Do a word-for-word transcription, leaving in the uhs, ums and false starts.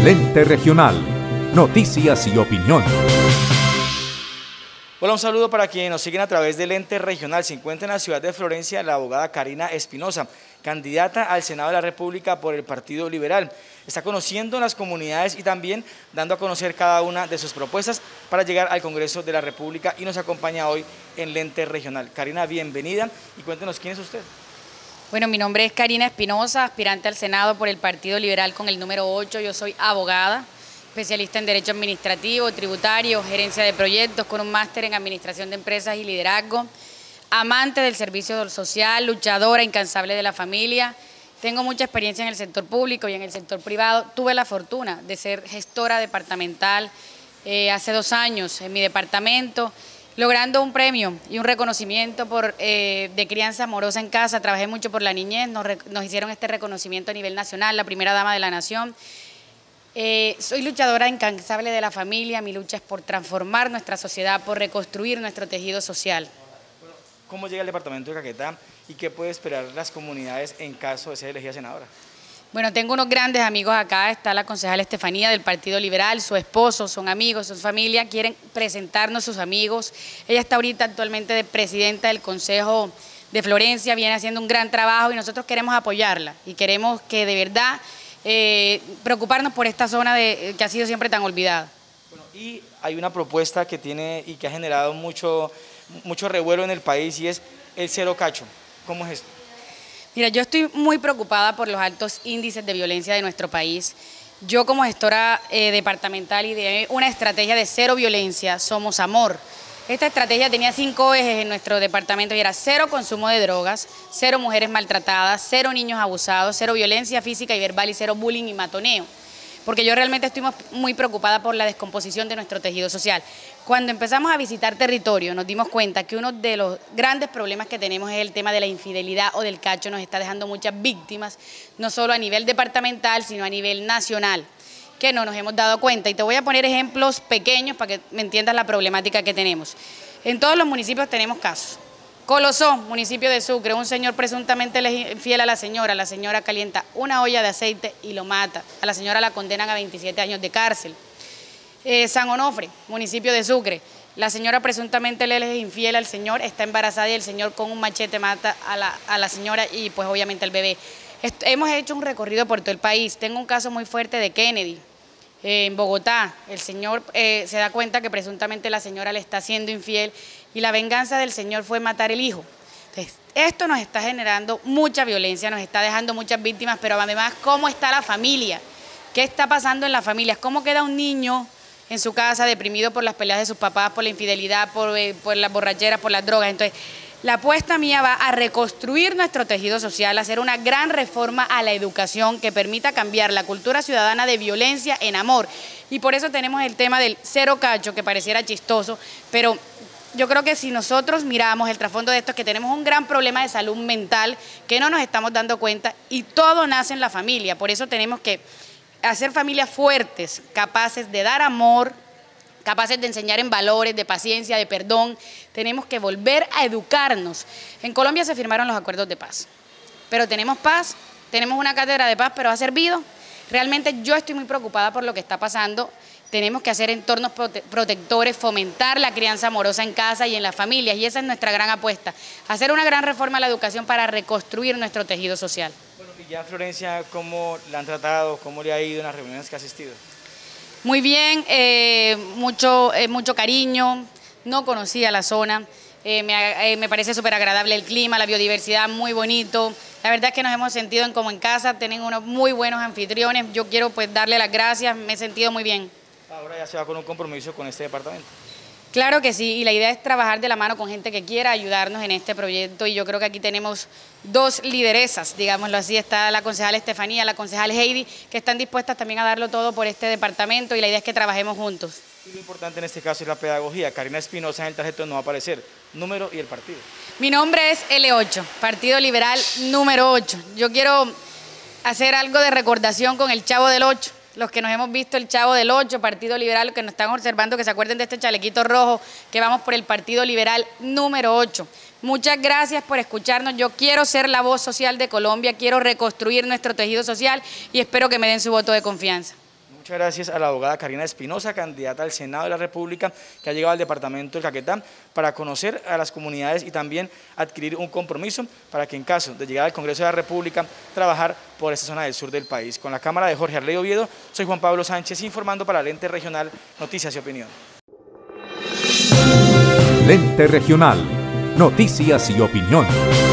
Lente Regional. Noticias y opinión. Hola, un saludo para quienes nos siguen a través del Ente Regional. Se encuentra en la ciudad de Florencia la abogada Karina Espinosa, candidata al Senado de la República por el Partido Liberal. Está conociendo las comunidades y también dando a conocer cada una de sus propuestas para llegar al Congreso de la República y nos acompaña hoy en Lente Regional. Karina, bienvenida y cuéntenos quién es usted. Bueno, mi nombre es Karina Espinosa, aspirante al Senado por el Partido Liberal con el número ocho. Yo soy abogada, especialista en Derecho Administrativo, Tributario, Gerencia de Proyectos, con un máster en Administración de Empresas y Liderazgo, amante del servicio social, luchadora incansable de la familia. Tengo mucha experiencia en el sector público y en el sector privado. Tuve la fortuna de ser gestora departamental eh, hace dos años en mi departamento, logrando un premio y un reconocimiento por, eh, de crianza amorosa en casa. Trabajé mucho por la niñez, nos, nos hicieron este reconocimiento a nivel nacional, la primera dama de la nación. Eh, soy luchadora incansable de la familia, mi lucha es por transformar nuestra sociedad, por reconstruir nuestro tejido social. ¿Cómo llega el departamento de Caquetá y qué puede esperar las comunidades en caso de ser elegida senadora? Bueno, tengo unos grandes amigos acá, está la concejala Estefanía del Partido Liberal, su esposo, son amigos, son familia, quieren presentarnos sus amigos. Ella está ahorita actualmente de presidenta del Consejo de Florencia, viene haciendo un gran trabajo y nosotros queremos apoyarla y queremos que de verdad eh, preocuparnos por esta zona de, que ha sido siempre tan olvidada. Bueno, y hay una propuesta que tiene y que ha generado mucho, mucho revuelo en el país y es el cero cacho. ¿Cómo es esto? Mira, yo estoy muy preocupada por los altos índices de violencia de nuestro país. Yo como gestora eh, departamental ideé una estrategia de cero violencia, Somos Amor. Esta estrategia tenía cinco ejes en nuestro departamento y era cero consumo de drogas, cero mujeres maltratadas, cero niños abusados, cero violencia física y verbal y cero bullying y matoneo. Porque yo realmente estoy muy preocupada por la descomposición de nuestro tejido social. Cuando empezamos a visitar territorio nos dimos cuenta que uno de los grandes problemas que tenemos es el tema de la infidelidad o del cacho, nos está dejando muchas víctimas, no solo a nivel departamental, sino a nivel nacional, que no nos hemos dado cuenta. Y te voy a poner ejemplos pequeños para que me entiendas la problemática que tenemos. En todos los municipios tenemos casos. Colosó, municipio de Sucre, un señor presuntamente infiel a la señora, la señora calienta una olla de aceite y lo mata, a la señora la condenan a veintisiete años de cárcel. Eh, San Onofre, municipio de Sucre, la señora presuntamente le es infiel al señor, está embarazada y el señor con un machete mata a la, a la señora y pues obviamente al bebé. Est hemos hecho un recorrido por todo el país, tengo un caso muy fuerte de Kennedy, eh, en Bogotá, el señor eh, se da cuenta que presuntamente la señora le está siendo infiel y la venganza del señor fue matar el hijo. Entonces, esto nos está generando mucha violencia, nos está dejando muchas víctimas, pero además, ¿cómo está la familia? ¿Qué está pasando en las familias? ¿Cómo queda un niño en su casa deprimido por las peleas de sus papás, por la infidelidad, por, eh, por las borracheras, por las drogas? Entonces, la apuesta mía va a reconstruir nuestro tejido social, a hacer una gran reforma a la educación que permita cambiar la cultura ciudadana de violencia en amor. Y por eso tenemos el tema del cero cacho, que pareciera chistoso, pero yo creo que si nosotros miramos el trasfondo de esto es que tenemos un gran problema de salud mental que no nos estamos dando cuenta y todo nace en la familia. Por eso tenemos que hacer familias fuertes, capaces de dar amor, capaces de enseñar en valores, de paciencia, de perdón. Tenemos que volver a educarnos. En Colombia se firmaron los acuerdos de paz, pero tenemos paz, tenemos una cátedra de paz, pero ¿ha servido? Realmente yo estoy muy preocupada por lo que está pasando. Tenemos que hacer entornos prote protectores, fomentar la crianza amorosa en casa y en las familias, y esa es nuestra gran apuesta, hacer una gran reforma a la educación para reconstruir nuestro tejido social. Bueno, y ya Florencia, ¿cómo la han tratado? ¿Cómo le ha ido en las reuniones que ha asistido? Muy bien, eh, mucho, eh, mucho cariño, no conocía la zona, eh, me, eh, me parece súper agradable el clima, la biodiversidad muy bonito. La verdad es que nos hemos sentido en, como en casa, tienen unos muy buenos anfitriones, yo quiero pues darle las gracias, me he sentido muy bien. Ahora ya se va con un compromiso con este departamento. Claro que sí, y la idea es trabajar de la mano con gente que quiera ayudarnos en este proyecto y yo creo que aquí tenemos dos lideresas, digámoslo así, está la concejala Estefanía, la concejal Heidi, que están dispuestas también a darlo todo por este departamento y la idea es que trabajemos juntos. Y lo importante en este caso es la pedagogía. Karina Espinosa en el tarjeto no va a aparecer, número y el partido. Mi nombre es L ocho, Partido Liberal número ocho. Yo quiero hacer algo de recordación con el Chavo del ocho. Los que nos hemos visto el Chavo del ocho, Partido Liberal, los que nos están observando, que se acuerden de este chalequito rojo, que vamos por el Partido Liberal número ocho. Muchas gracias por escucharnos. Yo quiero ser la voz social de Colombia, quiero reconstruir nuestro tejido social y espero que me den su voto de confianza. Muchas gracias a la abogada Karina Espinosa, candidata al Senado de la República, que ha llegado al departamento del Caquetá para conocer a las comunidades y también adquirir un compromiso para que en caso de llegar al Congreso de la República, trabajar por esta zona del sur del país. Con la cámara de Jorge Arley Oviedo, soy Juan Pablo Sánchez informando para Lente Regional, Noticias y Opinión. Lente Regional, Noticias y Opinión.